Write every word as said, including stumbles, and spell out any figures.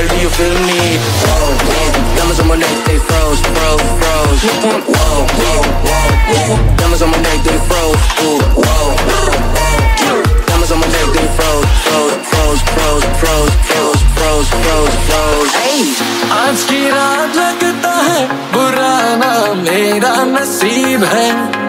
girl, do you feel me? Whoa, whoa, diamonds on my neck, they froze, froze, froze. Whoa, whoa, whoa, diamonds on my neck, they froze. Ooh, whoa, diamonds on my neck, they froze, froze, froze, froze, froze, froze, froze, froze, froze. आज की रात लगता है बुरा ना मेरा नसीब है